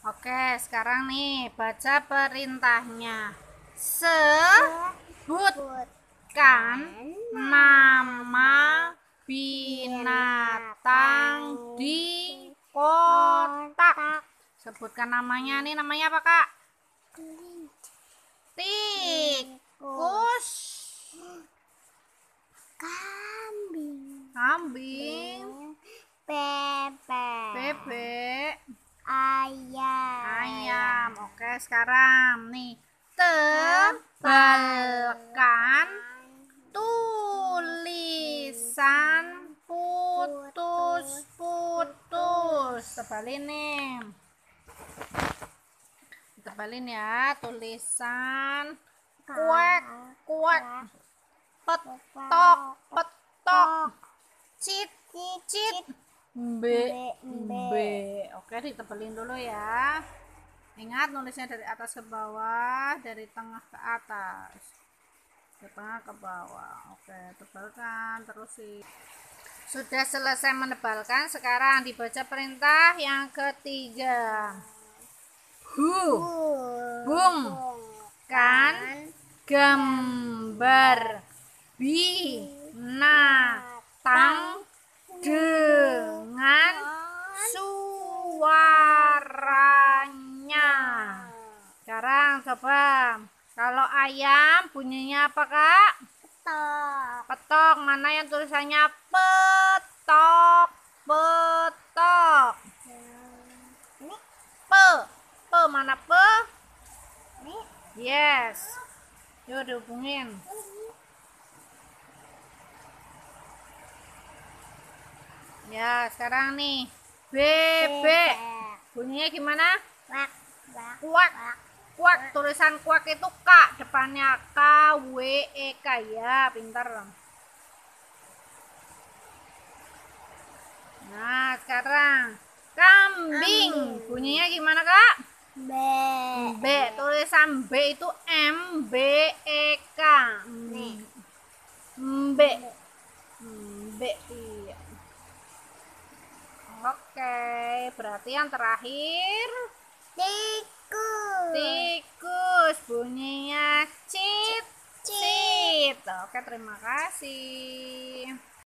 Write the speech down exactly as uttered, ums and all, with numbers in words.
Oke, sekarang nih baca perintahnya. Sebutkan nama binatang di kotak. Sebutkan namanya. Nih namanya apa, Kak? Tikus. Kambing. Kambing. Bebek. Bebek. Ayam. Ayam. Oke, sekarang nih tebalkan tulisan putus-putus. Tebalin nih. Tebalin ya tulisan kuek kuek, petok petok, cit cit, mbe mbe. Oke, ditebelin dulu ya. Ingat nulisnya dari atas ke bawah, dari tengah ke atas, ke tengah ke bawah. Oke, tebalkan terus sih. Sudah selesai menebalkan, sekarang dibaca perintah yang ketiga. Hu, bung, kan, gambar binatang dengan suaranya. Sekarang coba, kalau ayam bunyinya apa, Kak? Petok. Petok. Mana yang tulisannya petok? Petok. Ini Pe. Pe mana pe? ini Yes. Yuk dihubungin. Ya, sekarang nih bebek. Bunyinya gimana? Wak, wak, Kuak. Kuak. Tulisan kuak itu K, depannya K W E K ya, pinter. Nah, sekarang kambing. Bunyinya gimana, Kak? B. B. Tulisan B itu M B E K. Nih. B. B. Iya. Oke, berarti yang terakhir Tikus. tikus. Bunyinya cit cit. Oke, terima kasih.